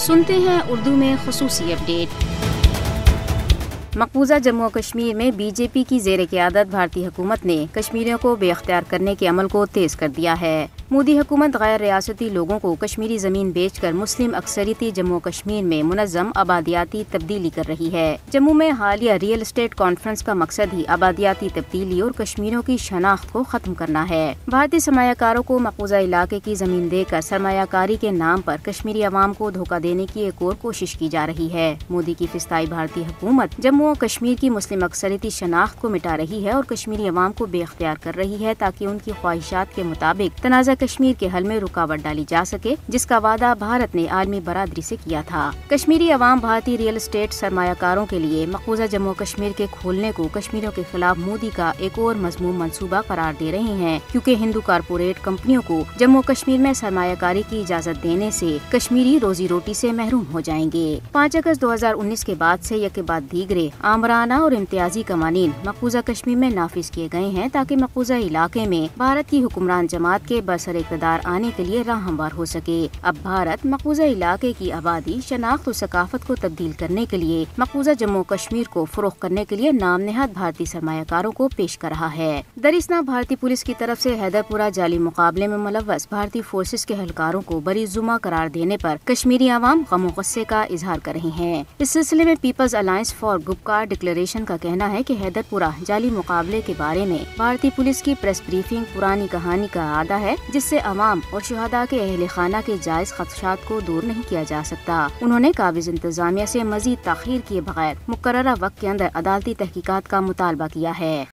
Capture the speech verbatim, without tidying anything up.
سنتے ہیں اردو میں خصوصی اپڈیٹ۔ مقبوضہ جموں و کشمیر میں بی جے پی کی زیر قیادت بھارتی حکومت نے کشمیریوں کو بے اختیار کرنے کے عمل کو تیز کر دیا ہے۔ مودی حکومت غیر ریاستی لوگوں کو کشمیری زمین بیچ کر مسلم اکثریتی جموں و کشمیر میں منظم آبادیاتی تبدیلی کر رہی ہے۔ جموں میں حالیہ ریئل اسٹیٹ کانفرنس کا مقصد ہی آبادیاتی تبدیلی اور کشمیریوں کی شناخت کو ختم کرنا ہے۔ بھارتی سرمایہ کاروں کو مقبوضہ علاقے کی زمین دے کر سرمایہ کاری کے نام پر کشمیری عوام کو دھوکہ دینے کی ایک اور کوشش کی جا رہی ہے۔ مودی کی فسطائی بھارتی حکومت جموں و کشمیر کی مسلم اکثریتی شناخت کو مٹا رہی ہے اور کشمیری عوام کو بے اختیار کر رہی ہے تاکہ ان کی خواہشات کے مطابق تنازع کشمیر کے حل میں رکاوٹ ڈالی جا سکے، جس کا وعدہ بھارت نے عالمی برادری سے کیا تھا۔ کشمیری عوام بھارتی ریئل اسٹیٹ سرمایہ کاروں کے لیے مقبوضہ جموں و کشمیر کے کھولنے کو کشمیریوں کے خلاف مودی کا ایک اور مذموم منصوبہ قرار دے رہے ہیں، کیونکہ ہندو کارپوریٹ کمپنیوں کو جموں و کشمیر میں سرمایہ کاری کی اجازت دینے سے کشمیری روزی روٹی سے محروم ہو جائیں گے۔ پانچ اگست دو ہزار انیس کے بعد سے یکے بعد دیگرے آمرانہ اور امتیازی قوانین مقبوضہ کشمیر میں نافذ کیے گئے ہیں تاکہ مقبوضہ علاقے میں بھارت کی حکمران جماعت کے برسر اقتدار آنے کے لیے راہ ہموار ہو سکے۔ اب بھارت مقبوضہ علاقے کی آبادی، شناخت اور ثقافت کو تبدیل کرنے کے لیے مقبوضہ جموں و کشمیر کو فروغ کرنے کے لیے نام نہاد بھارتی سرمایہ کاروں کو پیش کر رہا ہے۔ دراصل بھارتی پولیس کی طرف سے حیدر پورہ جعلی مقابلے میں ملوث بھارتی فورسز کے اہلکاروں کو بری ذمہ قرار دینے پر کشمیری عوام غم و غصے کا اظہار کر رہے ہیں۔ اس سلسلے میں People's Alliance for Gupkar declaration کا کہنا ہے کہ حیدر پورہ جعلی مقابلے کے بارے میں بھارتی پولیس کی پریس بریفنگ پرانی کہانی کا اعادہ ہے، جس سے عوام اور شہداء کے اہل خانہ کے جائز خدشات کو دور نہیں کیا جا سکتا۔ انہوں نے قابض انتظامیہ سے مزید تاخیر کیے بغیر مقررہ وقت کے اندر عدالتی تحقیقات کا مطالبہ کیا ہے۔